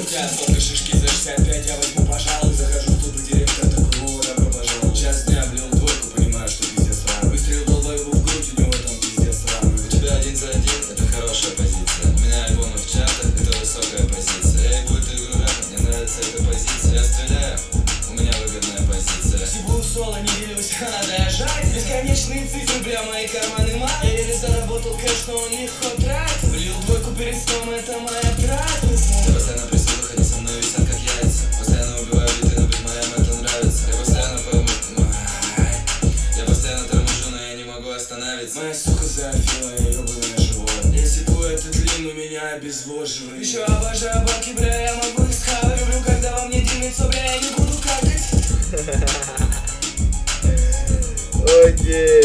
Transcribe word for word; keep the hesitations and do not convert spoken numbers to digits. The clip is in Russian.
тебя сотка шишки за шестьдесят пять, я возьму, пожалуй. Захожу в тупый директор такой: о, добро пожаловать. Час дня влил двойку, понимаю, что пиздец рано. Выстрелил долбоебу в грудь, у него там пиздец рано. У тебя один за один, это хорошая позиция. У меня альбомы в чатах, это высокая позиция. Я ебу эту игру рэпом, мне нравится эта позиция. Я стреляю, у меня выгодная позиция. Сибул в соло, не делюсь, а надо жать. Бесконечные цифры, бля, мои карманы мат. Я еле заработал кэш, но он легко тратит. Влил двойку перед сном, это моя трата. Я постоянно присутствую, они со мной висят как яйца. Постоянно убиваю биты, но быть моим это нравится. Я постоянно пойму, я постоянно торможу, но я не могу остановиться. Моя сука зоофила, я ебаное живое. Если бы это длинно, меня обезвоживает. Еще обожаю банки, бля, я могу их схавать. Люблю, когда во мне дымится, бля, я не буду какать. Окей.